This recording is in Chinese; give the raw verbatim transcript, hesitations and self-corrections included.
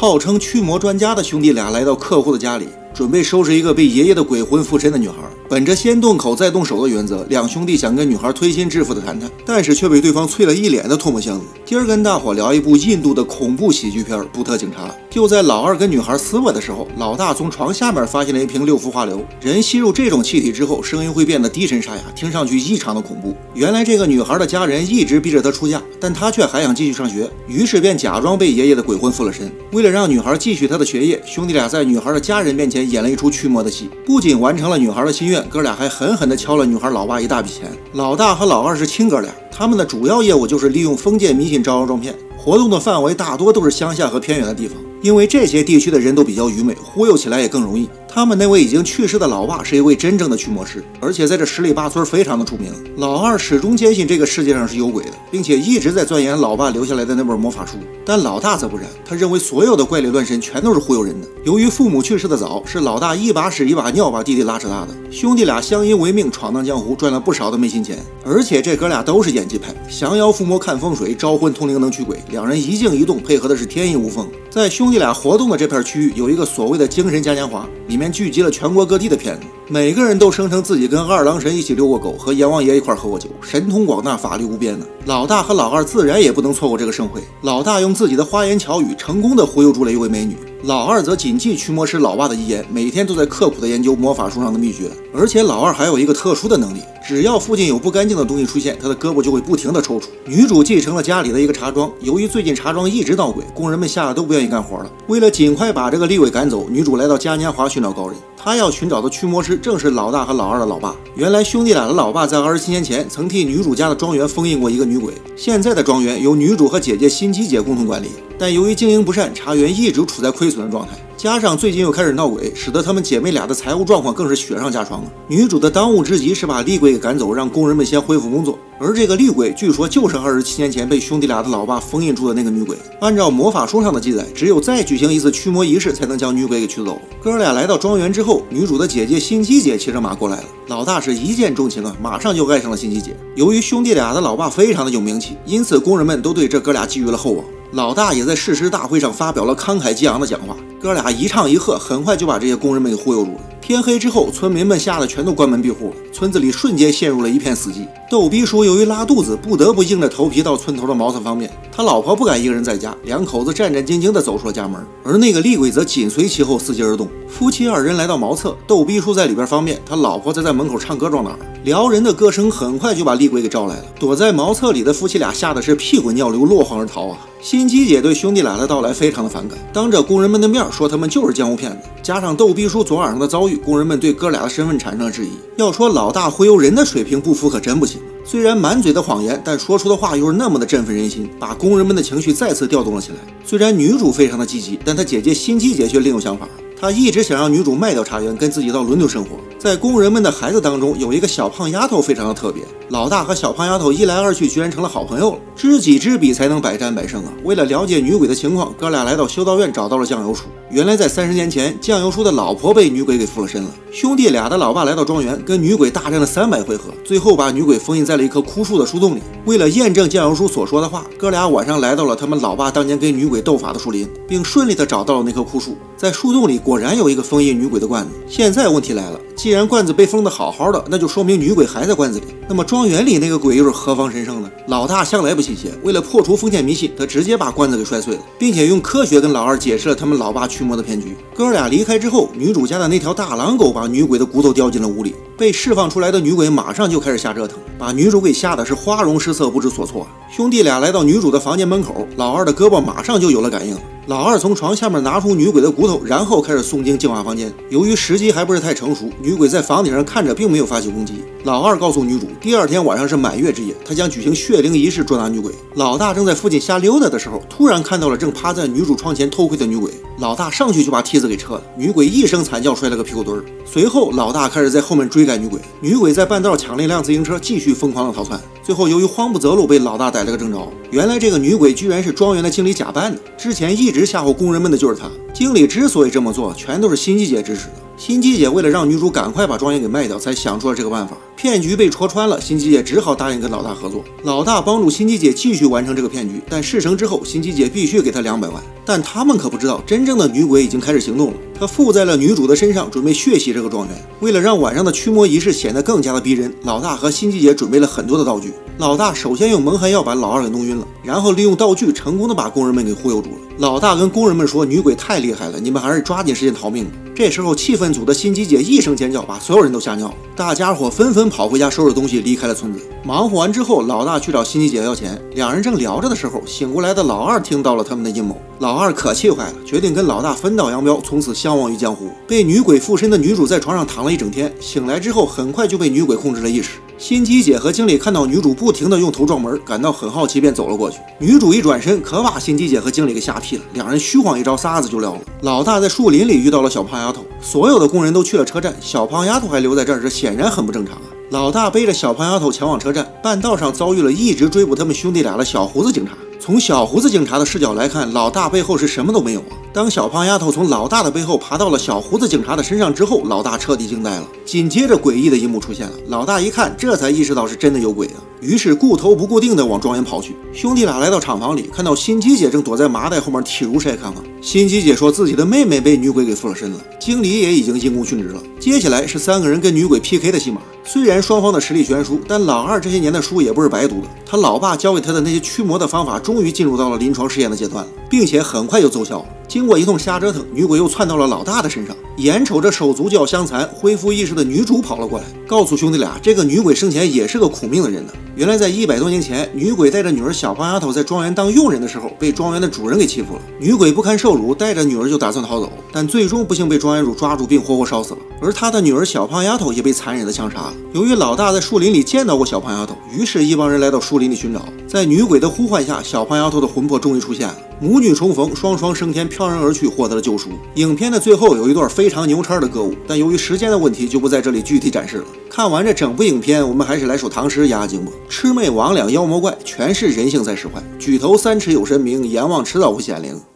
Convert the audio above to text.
号称驱魔专家的兄弟俩来到客户的家里，准备收拾一个被爷爷的鬼魂附身的女孩。本着先动口再动手的原则，两兄弟想跟女孩推心置腹的谈谈，但是却被对方啐了一脸的唾沫星子。今儿跟大伙聊一部印度的恐怖喜剧片《布特警察》。就在老二跟女孩撕巴的时候，老大从床下面发现了一瓶六氟化硫。人吸入这种气体之后，声音会变得低沉沙哑，听上去异常的恐怖。原来这个女孩的家人一直逼着她出嫁，但她却还想继续上学，于是便假装被爷爷的鬼魂附了身。为了让女孩继续她的学业，兄弟俩在女孩的家人面前演了一出驱魔的戏，不仅完成了女孩的心愿，哥俩还狠狠地敲了女孩老爸一大笔钱。老大和老二是亲哥俩，他们的主要业务就是利用封建迷信招摇撞骗，活动的范围大多都是乡下和偏远的地方，因为这些地区的人都比较愚昧，忽悠起来也更容易。他们那位已经去世的老爸是一位真正的驱魔师，而且在这十里八村非常的出名。老二始终坚信这个世界上是有鬼的，并且一直在钻研老爸留下来的那本魔法书。但老大则不然，他认为所有的怪力乱神全都是忽悠人的。由于父母去世的早，是老大一把屎一把尿把弟弟拉扯大的，兄弟俩相依为命，闯荡江湖，赚了不少的昧心钱。而且这哥俩都是演技派，降妖伏魔看风水，招魂通灵能驱鬼，两人一静一动配合的是天衣无缝。在兄弟俩活动的这片区域，有一个所谓的精神嘉年华，里面聚集了全国各地的骗子，每个人都声称自己跟二郎神一起遛过狗，和阎王爷一块喝过酒，神通广大，法力无边呢。老大和老二自然也不能错过这个盛会。老大用自己的花言巧语，成功的忽悠住了一位美女。老二则谨记驱魔师老爸的遗言，每天都在刻苦的研究魔法书上的秘诀。而且老二还有一个特殊的能力，只要附近有不干净的东西出现，他的胳膊就会不停的抽搐。女主继承了家里的一个茶庄，由于最近茶庄一直闹鬼，工人们吓得都不愿意干活了。为了尽快把这个厉鬼赶走，女主来到嘉年华寻找高人。她要寻找的驱魔师正是老大和老二的老爸。原来兄弟俩的老爸在二十七年前曾替女主家的庄园封印过一个女鬼，现在的庄园由女主和姐姐心机姐共同管理。但由于经营不善，茶园一直处在亏损的状态，加上最近又开始闹鬼，使得她们姐妹俩的财务状况更是雪上加霜了。女主的当务之急是把厉鬼给赶走，让工人们先恢复工作。而这个厉鬼据说就是二十七年前被兄弟俩的老爸封印住的那个女鬼。按照魔法书上的记载，只有再举行一次驱魔仪式才能将女鬼给驱走。哥俩来到庄园之后，女主的姐姐心机姐骑着马过来了。老大是一见钟情啊，马上就爱上了心机姐。由于兄弟俩的老爸非常的有名气，因此工人们都对这哥俩寄予了厚望。老大也在誓师大会上发表了慷慨激昂的讲话，哥俩一唱一和，很快就把这些工人们给忽悠住了。天黑之后，村民们吓得全都关门闭户了，村子里瞬间陷入了一片死寂。逗逼叔由于拉肚子，不得不硬着头皮到村头的茅厕方面。他老婆不敢一个人在家，两口子战战兢兢地走出了家门，而那个厉鬼则紧随其后，伺机而动。夫妻二人来到茅厕，逗逼叔在里边方便，他老婆则在门口唱歌壮胆，撩人的歌声很快就把厉鬼给招来了。躲在茅厕里的夫妻俩吓得是屁滚尿流，落荒而逃啊！心机姐对兄弟俩的到来非常的反感，当着工人们的面说他们就是江湖骗子。加上逗逼叔昨晚上的遭遇，工人们对哥俩的身份产生了质疑。要说老大忽悠人的水平不服可真不行，虽然满嘴的谎言，但说出的话又是那么的振奋人心，把工人们的情绪再次调动了起来。虽然女主非常的积极，但她姐姐心机姐却另有想法。她一直想让女主卖掉茶园，跟自己到伦敦生活。在工人们的孩子当中，有一个小胖丫头非常的特别。老大和小胖丫头一来二去，居然成了好朋友了。知己知彼才能百战百胜啊！为了了解女鬼的情况，哥俩来到修道院，找到了酱油叔。原来在三十年前，酱油叔的老婆被女鬼给附了身了。兄弟俩的老爸来到庄园，跟女鬼大战了三百回合，最后把女鬼封印在了一棵枯树的树洞里。为了验证酱油叔所说的话，哥俩晚上来到了他们老爸当年跟女鬼斗法的树林，并顺利的找到了那棵枯树。在树洞里果然有一个封印女鬼的罐子。现在问题来了，既然罐子被封得好好的，那就说明女鬼还在罐子里。那么庄园里那个鬼又是何方神圣呢？老大向来不信邪，为了破除封建迷信，他直接把罐子给摔碎了，并且用科学跟老二解释了他们老爸驱魔的骗局。哥俩离开之后，女主家的那条大狼狗把女鬼的骨头叼进了屋里，被释放出来的女鬼马上就开始瞎折腾，把女主给吓得是花容失色，不知所措。兄弟俩来到女主的房间门口，老二的胳膊马上就有了感应了。老二从床下面拿出女鬼的骨头，然后开始诵经净化房间。由于时机还不是太成熟，女鬼在房顶上看着并没有发起攻击。老二告诉女主，第二天晚上是满月之夜，他将举行血灵仪式捉拿女鬼。老大正在附近瞎溜达的时候，突然看到了正趴在女主窗前偷窥的女鬼。老大上去就把梯子给撤了，女鬼一声惨叫，摔了个屁股墩儿。随后老大开始在后面追赶女鬼，女鬼在半道抢了一辆自行车，继续疯狂的逃窜。最后由于慌不择路，被老大逮了个正着。原来这个女鬼居然是庄园的经理假扮的，之前一直吓唬工人们的就是她。经理之所以这么做，全都是心机姐指使的。 辛吉姐为了让女主赶快把庄园给卖掉，才想出了这个办法。骗局被戳穿了，辛吉姐只好答应跟老大合作。老大帮助辛吉姐继续完成这个骗局，但事成之后，辛吉姐必须给他两百万。但他们可不知道，真正的女鬼已经开始行动了。她附在了女主的身上，准备血洗这个庄园。为了让晚上的驱魔仪式显得更加的逼真，老大和辛吉姐准备了很多的道具。老大首先用蒙汗药把老二给弄晕了，然后利用道具成功的把工人们给忽悠住了。老大跟工人们说，女鬼太厉害了，你们还是抓紧时间逃命吧。这时候气氛组的辛吉姐一声尖叫，把所有人都吓尿了。大家伙纷纷跑回家收拾东西，离开了村子。忙活完之后，老大去找辛吉姐要钱，两人正聊着的时候，醒过来的老二听到了他们的阴谋。老二可气坏了，决定跟老大分道扬镳，从此相忘于江湖。被女鬼附身的女主在床上躺了一整天，醒来之后很快就被女鬼控制了意识。辛吉姐和经理看到女主不停的用头撞门，感到很好奇，便走了过去。女主一转身，可把辛吉姐和经理给吓屁了，两人虚晃一招，撒子就撂了。老大在树林里遇到了小胖丫头，所有的工人都去了车站，小胖丫头还留在这儿，这显然很不正常啊。老大背着小胖丫头前往车站，半道上遭遇了一直追捕他们兄弟俩的小胡子警察。从小胡子警察的视角来看，老大背后是什么都没有啊。当小胖丫头从老大的背后爬到了小胡子警察的身上之后，老大彻底惊呆了。紧接着诡异的一幕出现了，老大一看，这才意识到是真的有鬼啊，于是顾头不顾腚的往庄园跑去。兄弟俩来到厂房里，看到辛吉姐正躲在麻袋后面体如筛看望。辛吉姐说自己的妹妹被女鬼给附了身了，经理也已经因公殉职了。接下来是三个人跟女鬼 P K 的戏码。虽然双方的实力悬殊，但老二这些年的书也不是白读的。他老爸教给他的那些驱魔的方法，终于进入到了临床试验的阶段了，并且很快就奏效了。经过一通瞎折腾，女鬼又窜到了老大的身上。眼瞅着手足就要相残，恢复意识的女主跑了过来，告诉兄弟俩，这个女鬼生前也是个苦命的人呢。原来在一百多年前，女鬼带着女儿小胖丫头在庄园当佣人的时候，被庄园的主人给欺负了。女鬼不堪受辱，带着女儿就打算逃走，但最终不幸被庄园主抓住并活活烧死了。而他的女儿小胖丫头也被残忍的枪杀了。由于老大在树林里见到过小胖丫头，于是一帮人来到树林里寻找。在女鬼的呼唤下，小胖丫头的魂魄终于出现了，母女重逢，双双升天，飘然而去，获得了救赎。影片的最后有一段非常牛叉的歌舞，但由于时间的问题，就不在这里具体展示了。看完这整部影片，我们还是来首唐诗压压惊吧。魑魅魍魉妖魔怪，全是人性在使坏。举头三尺有神明，阎王迟早会显灵。